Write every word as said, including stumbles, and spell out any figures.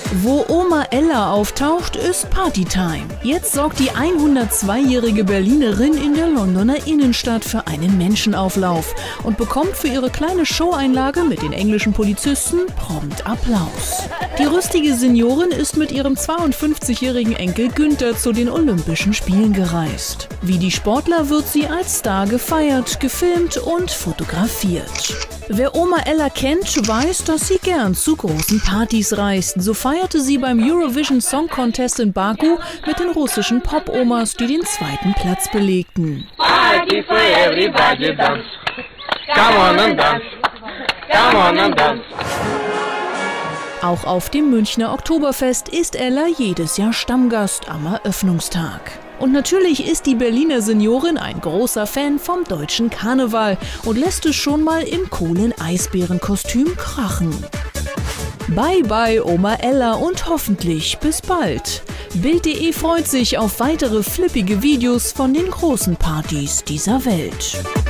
Wo Oma Ella auftaucht, ist Partytime. Jetzt sorgt die hundertzweijährige Berlinerin in der Londoner Innenstadt für einen Menschenauflauf und bekommt für ihre kleine Showeinlage mit den englischen Polizisten prompt Applaus. Die rüstige Seniorin ist mit ihrem zweiundfünfzigjährigen Enkel Günther zu den Olympischen Spielen gereist. Wie die Sportler wird sie als Star gefeiert, gefilmt und fotografiert. Wer Oma Ella kennt, weiß, dass sie gern zu großen Partys reist. So feierte sie beim Eurovision Song Contest in Baku mit den russischen Pop-Omas, die den zweiten Platz belegten. Party for everybody, dance. Come on and dance. Come on and dance. Auch auf dem Münchner Oktoberfest ist Ella jedes Jahr Stammgast am Eröffnungstag. Und natürlich ist die Berliner Seniorin ein großer Fan vom deutschen Karneval und lässt es schon mal im coolen Eisbärenkostüm krachen. Bye bye Oma Ella und hoffentlich bis bald. Bild punkt de freut sich auf weitere flippige Videos von den großen Partys dieser Welt.